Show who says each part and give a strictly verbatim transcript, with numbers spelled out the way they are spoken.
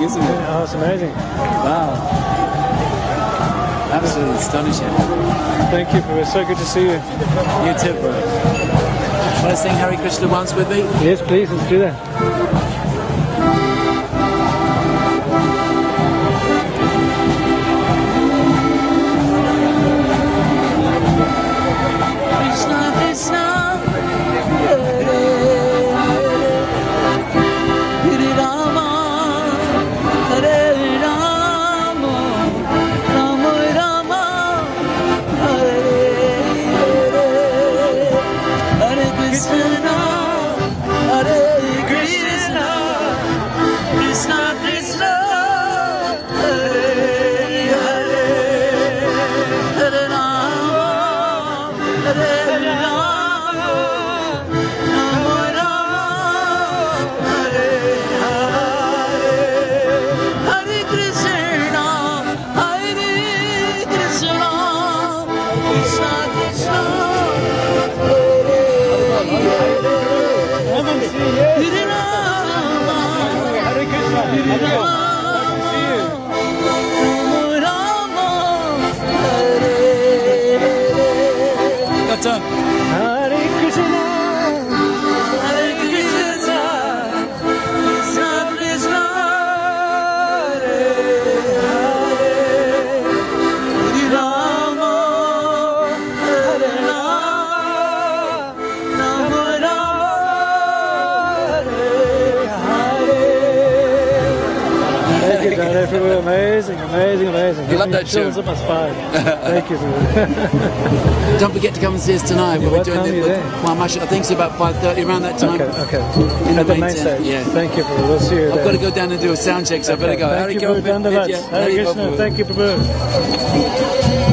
Speaker 1: isn't it?
Speaker 2: Oh, it's amazing.
Speaker 1: Wow. Absolutely astonishing.
Speaker 2: Thank you, bro. It's so good to see you.
Speaker 1: You too, bro. Want to sing Hare Krishna once with me?
Speaker 2: Yes, please. Let's do that.
Speaker 1: Hare
Speaker 2: Krishna,
Speaker 1: Hare Krishna, Krishna Krishna, Hare Hare, Hare Rama, Hare Rama, Rama Rama, Hare Hare.
Speaker 2: Thank you, Jayadev. Amazing, amazing, amazing.
Speaker 1: You love that
Speaker 2: chills
Speaker 1: tune.
Speaker 2: up my spine. Thank you.
Speaker 1: Don't forget to come and see us tonight. We'll
Speaker 2: What
Speaker 1: be doing
Speaker 2: time
Speaker 1: the,
Speaker 2: are you there?
Speaker 1: well, I think it's about five thirty, around that time.
Speaker 2: Okay, okay.
Speaker 1: In the
Speaker 2: At the
Speaker 1: main
Speaker 2: main
Speaker 1: tent,
Speaker 2: stage.
Speaker 1: yeah.
Speaker 2: Thank you, Prabhu. We'll see you
Speaker 1: I've
Speaker 2: there.
Speaker 1: got to go down and do a sound check, so I better go.
Speaker 2: Thank you, Prabhu. Hare Krishna. Thank you, Prabhu.